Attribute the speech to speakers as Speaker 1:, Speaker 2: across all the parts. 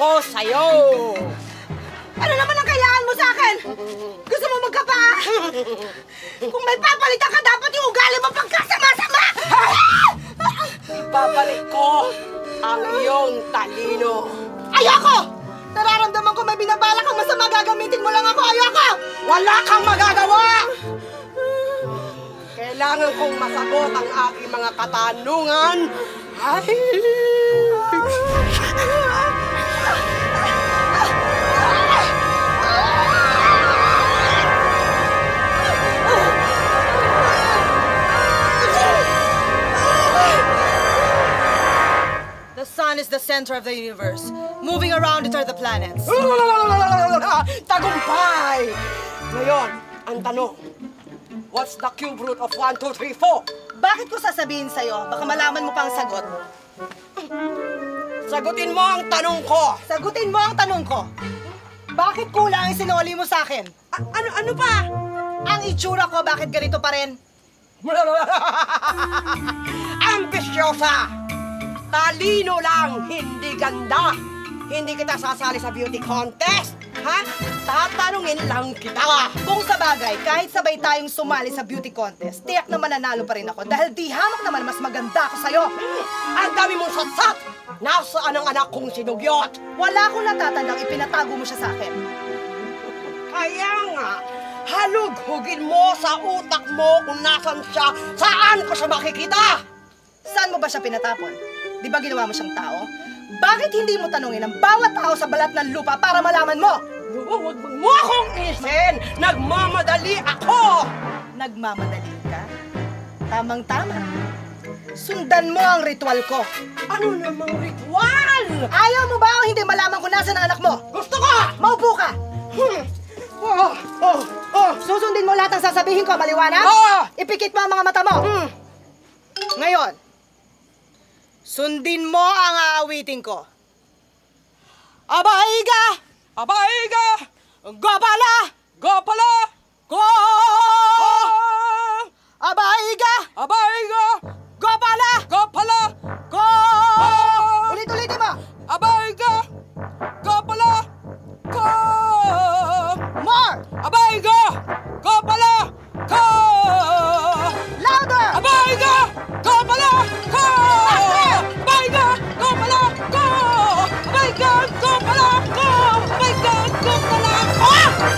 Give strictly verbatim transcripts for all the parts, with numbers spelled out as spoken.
Speaker 1: ako sa'yo.
Speaker 2: Ano naman ang kailangan mo sa akin? Gusto mo magkapa? Kung may papalitan ka, dapat yung ugali mo pagkasama-sama!
Speaker 1: Babalik ko ang iyong talino.
Speaker 2: Ayoko! Nararamdaman ko may binabalak kang masama, gagamitin mo lang ako. Ayoko!
Speaker 1: Wala kang magagawa! Kailangan kong masagot ang aking mga katanungan. Ay!
Speaker 2: The sun is the center of the universe. Moving around it are the planets.
Speaker 1: Tagumpay! Ngayon, ang tanong, what's the cube root of one, two, three, four?
Speaker 2: Bakit ko sasabihin sa'yo? Baka malaman mo pang sagot.
Speaker 1: Sagutin mo ang tanong ko!
Speaker 2: Sagutin mo ang tanong ko. Bakit kulang ang sinoli mo sa akin?
Speaker 1: A- ano, ano pa?
Speaker 2: Ang itsura ko, bakit ganito pa rin?
Speaker 1: Ambisyosa! Talino lang, hindi ganda. Hindi kita sasali sa beauty contest, ha? Tatanungin lang kita.
Speaker 2: Kung sa bagay, kahit sabay tayong sumali sa beauty contest, tiyak na mananalo pa rin ako dahil di hamak naman mas maganda ako sa'yo.
Speaker 1: Ang dami mong satsat! Nasaan ang anak kong sinugyot?
Speaker 2: Wala akong natatandang ipinatago mo siya sa akin.
Speaker 1: Kaya nga, halug-hugin mo sa utak mo kung nasan siya, saan ko siya makikita?
Speaker 2: Saan mo ba siya pinatapon? Di ba ginawa mo siyang tao? Bakit hindi mo tanungin ang bawat tao sa balat ng lupa para malaman mo?
Speaker 1: Huwag mo akong isin! Nagmamadali ako!
Speaker 2: Nagmamadali ka? Tamang-tama. Sundan mo ang ritual ko.
Speaker 1: Ano namang ritual?
Speaker 2: Ayaw mo ba o hindi malaman kung nasan ang anak mo?
Speaker 1: Gusto ko!
Speaker 2: Maupo ka!
Speaker 1: Hmm. Oh, oh, oh.
Speaker 2: Susundin mo lahat ng sasabihin ko, maliwanag?
Speaker 1: Oh!
Speaker 2: Ipikit mo ang mga mata mo.
Speaker 1: Hmm.
Speaker 2: Ngayon, sundin mo ang aawitin ko. Abaiga!
Speaker 1: Abaiga!
Speaker 2: Gopala!
Speaker 1: Gopala!
Speaker 2: Go! Abaiga!
Speaker 1: Abaiga!
Speaker 2: Gopala!
Speaker 1: Gopala!
Speaker 2: Go! Ulit-ulitin mo!
Speaker 1: Abaiga! Gopala! Go!
Speaker 2: More!
Speaker 1: Abaiga! Gopala! Go!
Speaker 2: Louder!
Speaker 1: Abaiga! Gopala! Go! Abaiga! Gopala! Go! Abaiga! Gopala! Go! Abaiga! Gopala! Go!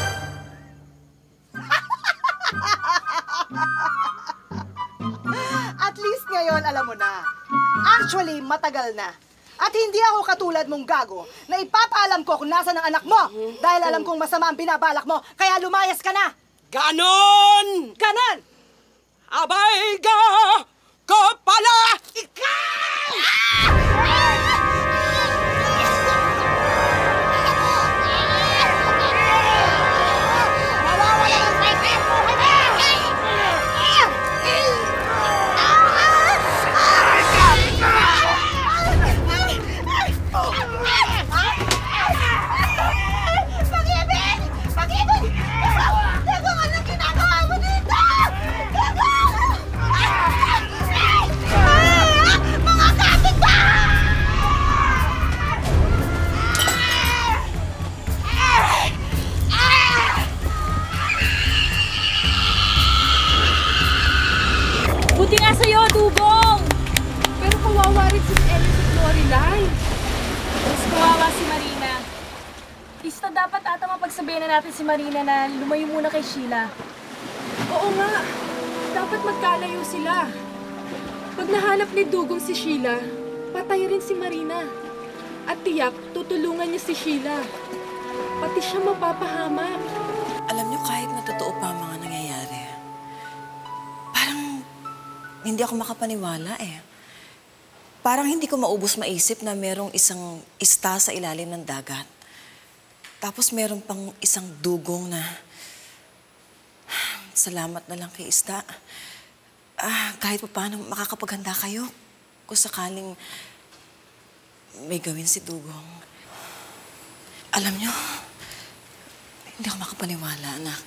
Speaker 2: At least ngayon, alam mo na. Actually, matagal na. At hindi ako katulad mong gago na ipapaalam ko kung nasa ng anak mo dahil alam kong masama ang binabalak mo, kaya lumayas ka na.
Speaker 1: Ganon!
Speaker 2: Ganon!
Speaker 1: Abaiga! Gopala! Ikaw! Mawawala ng sa isip mo!
Speaker 2: Pag-ibig! Pag-ibig! Gagong, anong ginagawa mo dito? Gagong! Mga kapit ba?
Speaker 3: Buti nga sa'yo, Dugong! Pero kawawa rin si Ellie sa Florilay. Mas kawawa si Marina. Ista, dapat ata mapagsabihin na natin si Marina na lumayo muna kay Sheila. Oo nga. Dapat magkalayo sila. Pag nahanap ni Dugong si Sheila, patay rin si Marina. At tiyak, tutulungan niya si Sheila. Pati siya mapapahamak.
Speaker 4: Alam niyo, kahit na totoo pa ang mga nangyayari, parang hindi ako makapaniwala eh. Parang hindi ko maubos maisip na merong isang ista sa ilalim ng dagat. Tapos meron pang isang dugong na salamat na lang kay isda. Ah, kahit pa paano makakapaghanda kayo kung sakaling may gawin si Dugong. Alam niyo, hindi ako makapaniwala, anak.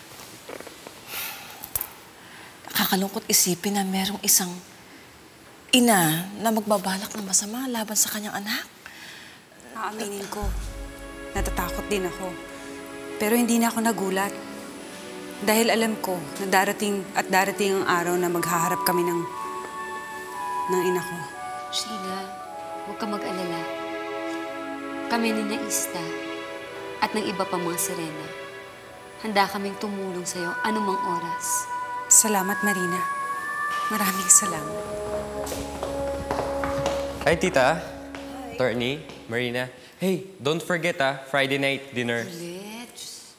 Speaker 4: Nakakalungkot isipin na merong isang ina na magbabalak ng masama laban sa kanyang anak.
Speaker 5: Aaminin ko, natatakot din ako. Pero hindi na ako nagulat. Dahil alam ko na darating at darating ang araw na maghaharap kami ng, ng ina ko.
Speaker 6: Sheila, huwag ka mag-alala. Kami ni Naista at ng iba pa mga sirena. Handa kaming tumulong sa'yo anumang oras.
Speaker 5: Salamat, Marina. Maraming salamat.
Speaker 7: Hi, Tita. Attorney, Marina. Hey, don't forget ah, Friday night dinner.
Speaker 6: Ulit.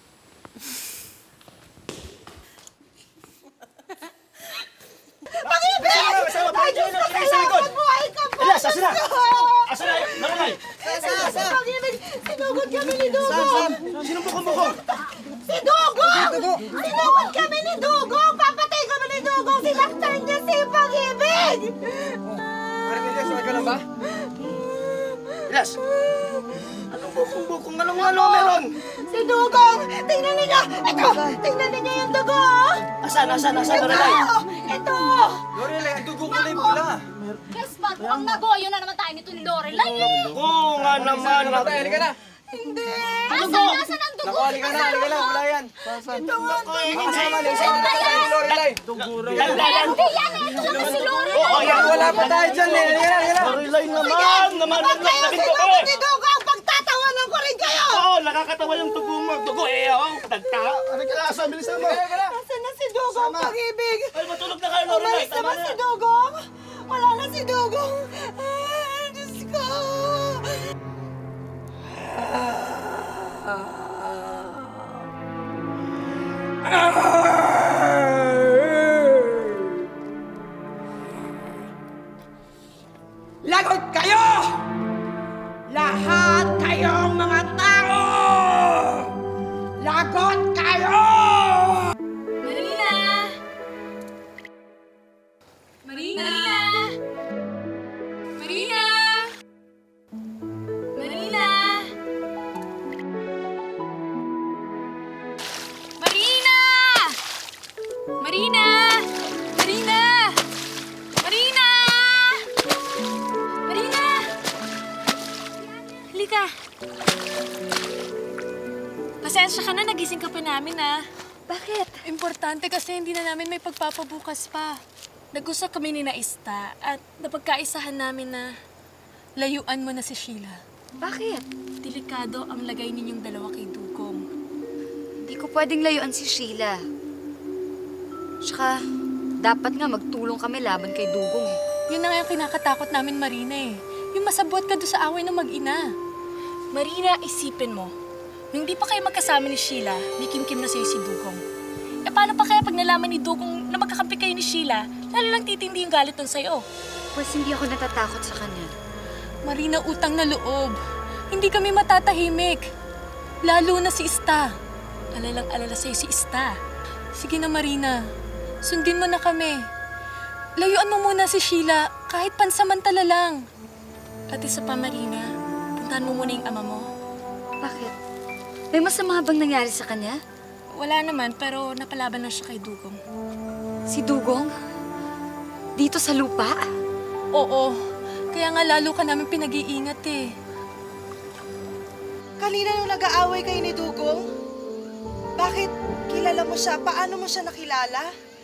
Speaker 2: Pag-ibig! Ay, Diyos ko sa'yo! Mabuhay ka po!
Speaker 8: Elias, asa na? Asa na? Maranay!
Speaker 2: Pag-ibig! Sinugod kami ni Dugong!
Speaker 8: Sinong bukong-bukong?
Speaker 2: Si Dugong! Sinugod kami ni Dugong! Papatay kami ni Dugong! Sinaktan niya si Pag-ibig!
Speaker 1: Parang Elias, okay ka lang ba?
Speaker 8: Elias! Anong bukong-bukong? Anong ano meron?
Speaker 2: Si Dugong! Tingnan ninyo! Ito! Tingnan ninyo yung dugo! oh!
Speaker 8: Asan? Asan? Asan? Maranay?
Speaker 2: Ito! Ito!
Speaker 1: Lorelai, ang dugo ko na yung pula.
Speaker 3: Yes, Pat, ang nagoyo na naman tayo nito ni Lorelai.
Speaker 8: Oo nga naman.
Speaker 1: Patay, halika na.
Speaker 2: Hindi!
Speaker 3: Asan, asan ang dugo?
Speaker 1: Naku, halika na, halika na, wala yan.
Speaker 2: Ito nga!
Speaker 1: Makasama na, isama na tayo ni Lorelai.
Speaker 8: Ganda yan!
Speaker 3: Hindi yan, ito naman si Lorelai.
Speaker 8: Oo, yan!
Speaker 1: Wala pa tayo dyan eh, halika na, halika na.
Speaker 8: Marilay naman! Naman ang
Speaker 2: Kayo
Speaker 8: labing ko
Speaker 2: sinugod ni
Speaker 8: eh!
Speaker 2: Dugong! Pagtatawanan ko rin kayo!
Speaker 8: Oo, nakakatawa yung tugo mo. Tugo eh, oo. Tagta. Ano ka na? Asa, bilisan mo.
Speaker 2: Nasaan na si Dugong, Pag-ibig?
Speaker 8: Ay, matulog na kayo, Lorelai.
Speaker 2: Umalis na ba si Dugong? Wala na si Dugong. Ay, Diyos ko.
Speaker 1: Lagot kayo! Lahat kayong mga tao! Lagot kayo!
Speaker 3: Marina! Marina! Marina! Marina! Marina! Marina! Marina! Marina! Marina! Halika. Pasensya ka na, nagising ka pa namin, ah.
Speaker 6: Bakit?
Speaker 3: Importante kasi hindi na namin may pagpapabukas pa. Nag-usap kami ni Naista at napagkaisahan namin na layuan mo na si Sheila.
Speaker 6: Bakit?
Speaker 3: Delikado ang lagay ninyong dalawa kay Dugong.
Speaker 6: Hindi ko pwedeng layuan si Sheila. Tsaka, dapat nga magtulong kami laban kay Dugong eh.
Speaker 3: Yun na nga yung kinakatakot namin, Marina eh. Yung masabot ka doon sa away ng mag-ina. Marina, isipin mo. Nung di pa kayo magkasama ni Sheila, may kim-kim na sa'yo si Dugong. E paano pa kaya pag nalaman ni Dugong na magkakampi kayo ni Sheila, lalo lang titindi yung galit nun sa'yo?
Speaker 6: Pues hindi ako natatakot sa kanya.
Speaker 3: Marina, utang na loob. Hindi kami matatahimik. Lalo na si Ista. Alalang alala sa'yo si Ista. Sige na, Marina. Sundin mo na kami. Layuan mo muna si Sheila kahit pansamantala lang. At isa pa, Marina, puntahan mo muna yung ama mo.
Speaker 6: Bakit? May masama bang nangyari sa kanya?
Speaker 3: Wala naman, pero napalaban na siya kay Dugong.
Speaker 6: Si Dugong? Dito sa lupa?
Speaker 3: Oo. Kaya nga lalo ka namin pinag-iingat eh.
Speaker 2: Kanina nung nag-aaway kayo ni Dugong, bakit kilala mo siya? Paano mo siya nakilala?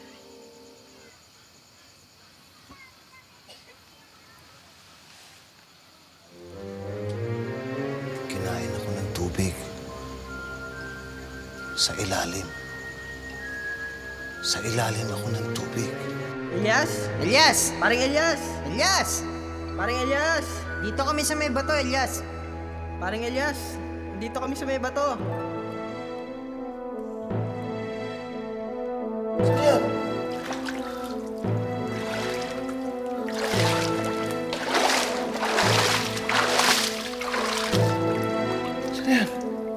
Speaker 9: Kinain ako ng tubig. Sa ilalim. Sa ilalim ako ng tubig.
Speaker 10: Elias? Elias! Paring Elias! Elias! Paring Elias! Dito kami sa may bato, Elias. Paring Elias, dito kami sa may bato.
Speaker 9: Sino yan? Sino yan?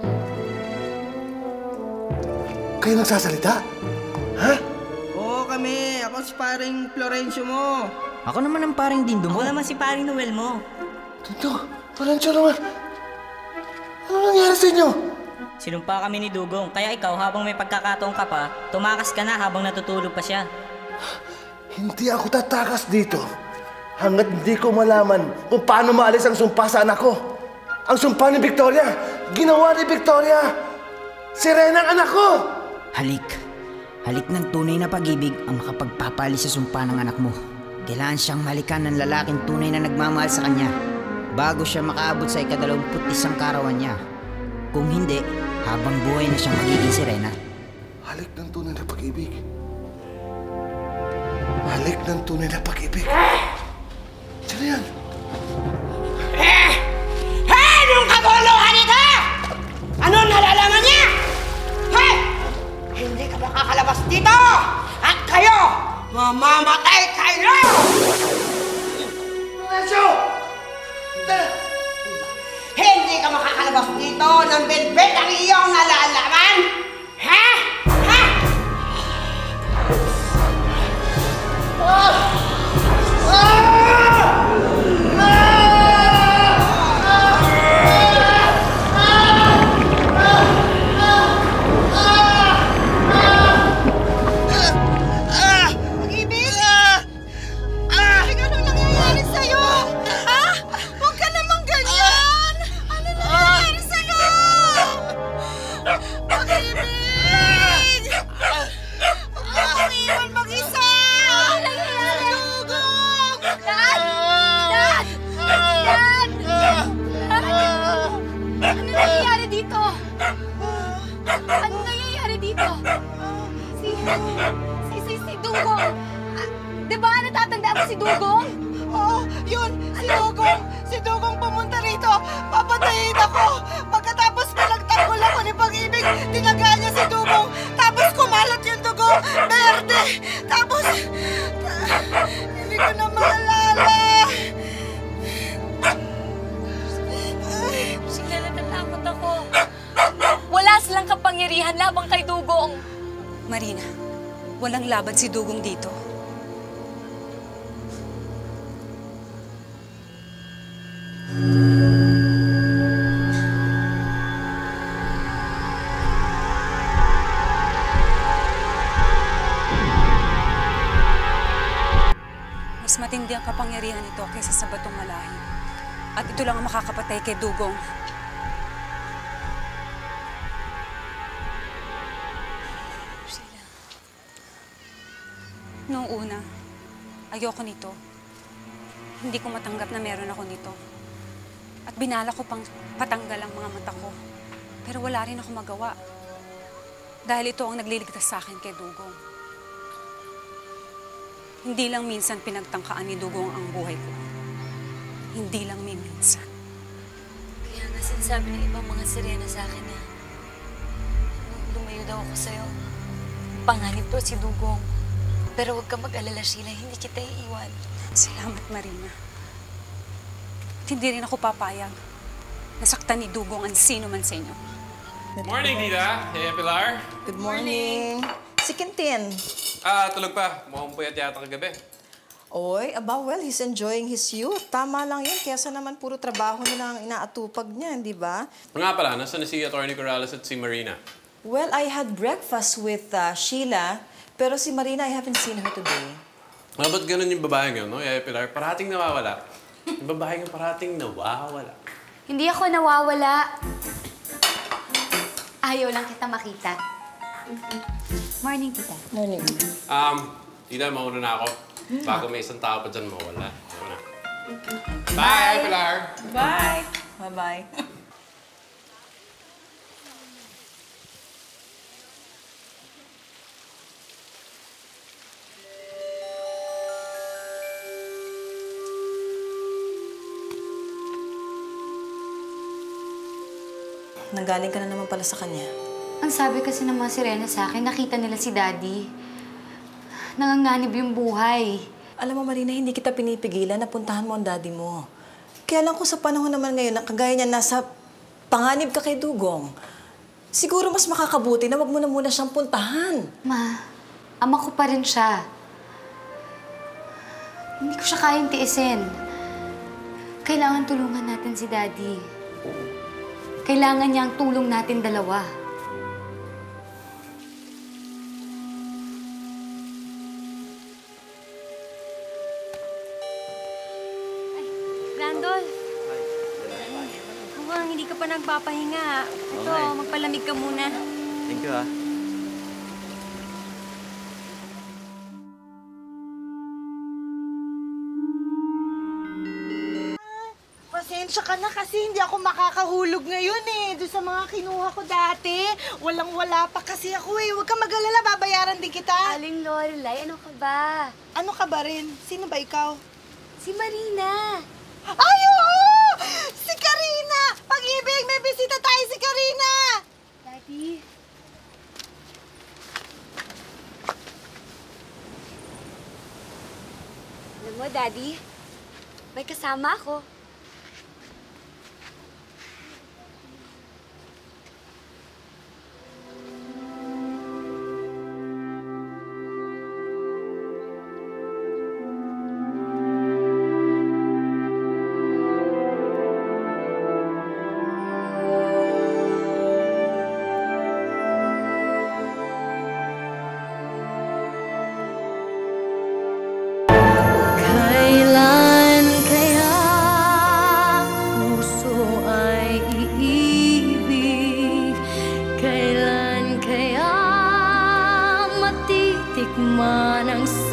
Speaker 9: Kayo nagsasalita? Ha?
Speaker 10: Oo kami, ako si paring Florencio mo. Ako naman ang paring Dindo mo. Ako naman si paring Noel mo.
Speaker 9: Tito, Florencio naman. Ano nangyari sa inyo?
Speaker 11: Sinumpa kami ni Dugong, kaya ikaw habang may pagkakataon ka pa, tumakas ka na habang natutulog pa siya.
Speaker 9: Hindi ako tatakas dito hanggat hindi ko malaman kung paano maalis ang sumpa sa anak ko. Ang sumpa ni Victoria, ginawa ni Victoria. Si Rena ang anak ko!
Speaker 12: Halik. Halik ng tunay na pag-ibig ang makapagpapali sa sumpa ng anak mo. Kailangan siyang halikan ng lalaking tunay na nagmamahal sa kanya bago siya makaabot sa ikadalawamput isang karawan niya. Kung hindi, habang buhay na siyang magiging si Rena.
Speaker 9: Halik ng tunay na pag-ibig. Halik ng tunay na pag-ibig. Sino yan?
Speaker 1: Eh! Eh! Anong kaguluhan ito? Anong nalalaman niya? Eh! Hindi ka makakalabas dito! At kayo, mamamatay kayo!
Speaker 9: Lorenzo!
Speaker 1: Hindi ka makakalabas dito ng bedbed ang iyong nalalaman! Ha? Ha? Ah!
Speaker 3: Si Dugong?
Speaker 2: Oo, yun! Si Dugong! Si Dugong pumunta rito! Papatayin ako! Pagkatapos pinagtanggol ako ni Pag-ibig, tinagaan niya si Dugong! Tapos kumalat yung dugo! Berde! Tapos... hindi ko na maalala!
Speaker 3: Sila, natatakot ako. Wala silang kapangyarihan labang kay Dugong.
Speaker 5: Marina, walang laban si Dugong dito. Mas matindi ang kapangyarihan nito kaysa sa batong malahi. At ito lang ang makakapatay kay Dugong. Sheila. Noong una, ayoko nito. Hindi ko matanggap na meron ako nito. At binala ko pang patanggal ang mga mata ko. Pero wala rin ako magawa. Dahil ito ang nagliligtas sa akin kay Dugong. Hindi lang minsan pinagtangkaan ni Dugong ang buhay ko. Hindi lang minsan.
Speaker 3: Kaya nga sinasabi ng ibang mga sirena sa akin na nung lumayo daw ako sa'yo, panganib daw si Dugong. Pero huwag ka mag-alala, Sheila, hindi kita iiwan.
Speaker 5: Salamat, Marina. At hindi rin ako papayag. Nasaktan ni Dugong ang sino man sa inyo.
Speaker 7: Good morning, Tita. Hey, Pilar.
Speaker 4: Good morning. Si Quintin.
Speaker 7: Ah, tulog pa. Mukhang puyat yata kagabi.
Speaker 4: Oy, aba, well, he's enjoying his youth. Tama lang yun. Kesa naman puro trabaho nila ang inaatupag niya, di ba?
Speaker 7: Nga pala, nasa na si Attorney Corrales at si Marina?
Speaker 4: Well, I had breakfast with uh, Sheila, pero si Marina, I haven't seen her today.
Speaker 7: Ah, ba't ganun yung babaeng yun, no? Eh, Pilar, parating nawawala. Yung babaeng yung parating nawawala.
Speaker 6: Hindi ako nawawala. Ayaw lang kita makita. Morning, tita.
Speaker 4: Morning.
Speaker 7: Um, Tita, mauna na ako. Bago may isang tao pa dyan mawala. Bye, Pilar!
Speaker 4: Bye! Bye-bye. Nanggaling ka na naman pala sa kanya.
Speaker 6: Ang sabi kasi ng mga sirena sa akin, nakita nila si Daddy. Nanganganib yung buhay.
Speaker 4: Alam mo, Marina, hindi kita pinipigilan na puntahan mo ang daddy mo. Kaya lang kung sa panahon naman ngayon, na kagaya niya, nasa panganib ka kay Dugong, siguro mas makakabuti na wag mo na muna siyang puntahan.
Speaker 6: Ma, ama ko pa rin siya. Hindi ko siya kayang tiisin. Kailangan tulungan natin si Daddy. Kailangan niya ang tulong natin dalawa. Ay, Randolph. Hawa. hindi ka pa nagpapahinga. Ito,
Speaker 13: Okay.
Speaker 6: magpalamig ka muna.
Speaker 13: Thank you, ah.
Speaker 2: Pasensya ka na kasi hindi ako makakahulog ngayon eh. Doon sa mga kinuha ko dati. Walang-wala pa kasi ako eh. Huwag kang mag-alala, babayaran din kita.
Speaker 6: Aling Lorelai, ano ka ba?
Speaker 2: Ano ka ba rin? Sino ba ikaw?
Speaker 6: Si Marina.
Speaker 2: Ay, oo! Si Karina! Pag-ibig, may bisita tayo si Karina!
Speaker 6: Daddy. Alam mo, Daddy, may kasama ako.
Speaker 14: Kailan kaya puso ay iibig? Kailan kaya matitikman ang